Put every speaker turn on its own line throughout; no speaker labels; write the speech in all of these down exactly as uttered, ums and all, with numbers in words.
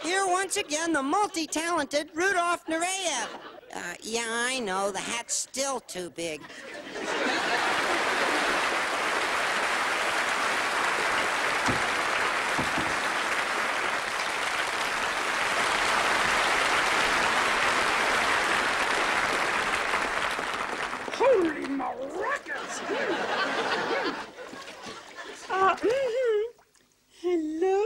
Here once again, the multi-talented Rudolf Nureyev. Uh, yeah, I know, the hat's still too big.
Holy maracas! Uh, mm-hmm. Hello?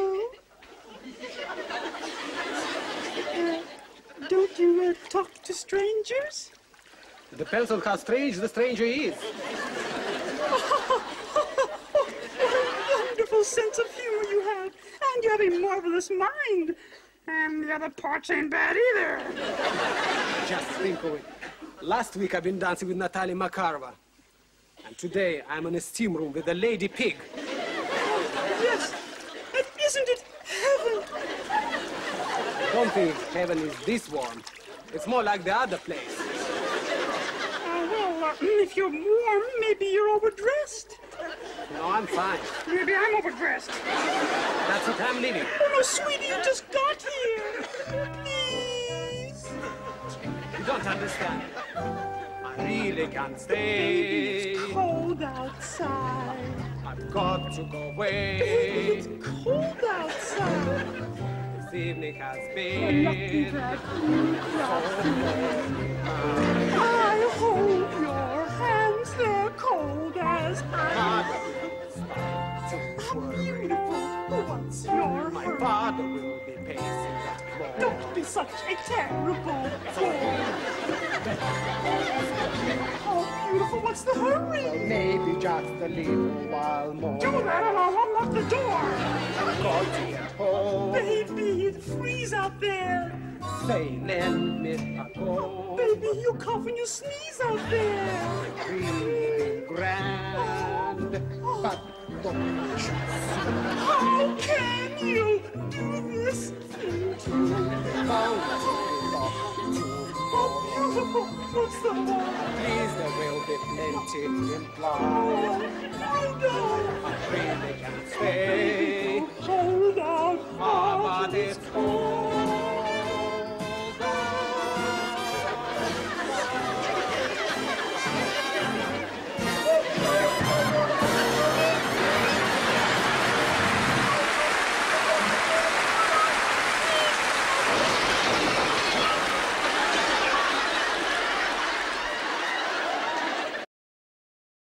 Uh, don't you uh, talk to strangers?
Depends on how strange the stranger is.
Oh, what a wonderful sense of humor you have. And you have a marvelous mind. And the other parts ain't bad either.
Just think of it. Last week I've been dancing with Natalia Makarova. And today I'm in a steam room with the lady pig.
Oh, yes. And isn't it heaven?
I don't think heaven is this warm. It's more like the other place.
Uh, well, uh, if you're warm, maybe you're overdressed.
No, I'm fine.
Maybe I'm overdressed.
That's what I'm leaving.
Oh, no, sweetie, you just got here. Please.
You don't understand. I really can't stay.
Baby, it's cold outside.
I've got to go away.
Baby, it's cold outside.
This evening has
Oh,
been
lucky that you cried. I hold your hands, they're cold as ice. How beautiful. What's your
My
hurry?
father will be pacing that floor.
Don't be such a terrible boy. Oh, beautiful, what's the hurry?
Maybe just a little while more.
Do that and I'll unlock the door.
I've got to get home.
Baby, it freeze out there.
Say, lend me a go.
Baby, you cough and you sneeze out there.
Really grand, but don't you
How can you do this thing to me? Oh, beautiful, what's the matter?
Please, there will be plenty implied.
Oh, I know.
I really